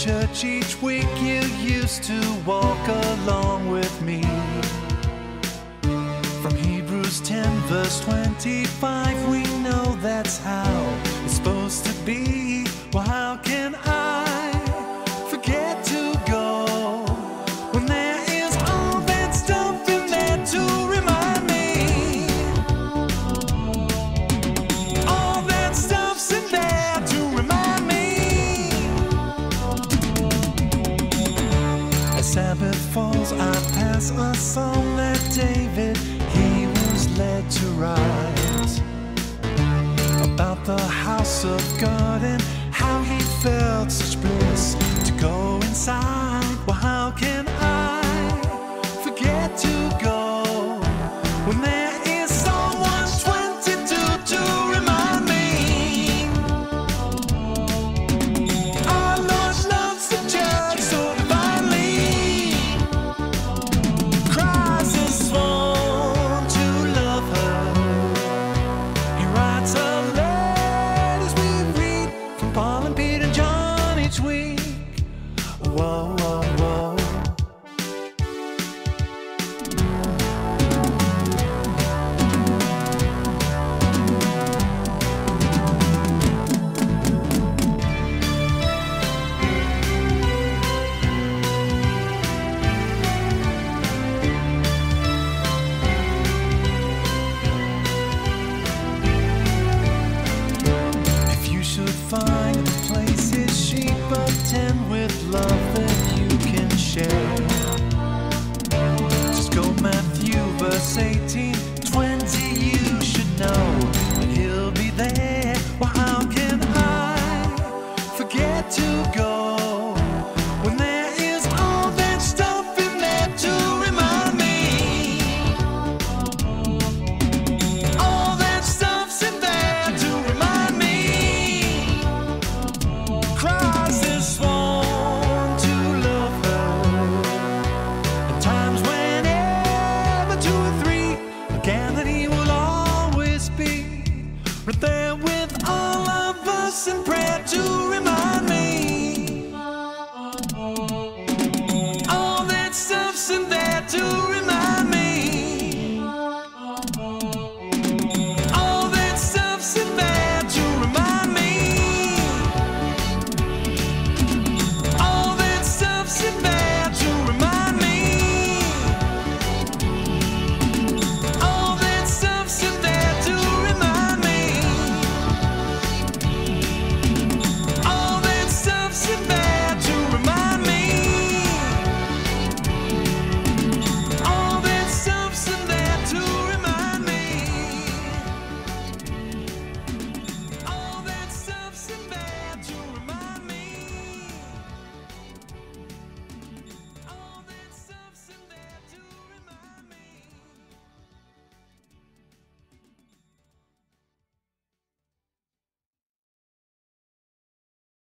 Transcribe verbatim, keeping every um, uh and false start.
church each week, you used to walk along with me. From Hebrews ten verse twenty-five, we know that's how it's supposed to be. Well, how can I forget to go when there is all that stuff in there to remind me? All that stuff's in there to remind me. As Sabbath falls, I pass a song that David, he was led to write, about the house of God and how he felt such bliss to go inside. Well, how can I forget to go when there is Psalm one twenty-two to remind me? Our Lord loves the church so divinely. Christ has sworn to love her. He writes a letter as we read from Paul and Peter and John each week. Whoa, whoa, whoa. If you should find a place his sheep attend with love that you can share, just go Matthew verse eighteen, twenty, you should know that he'll be there. Well, how can I forget to go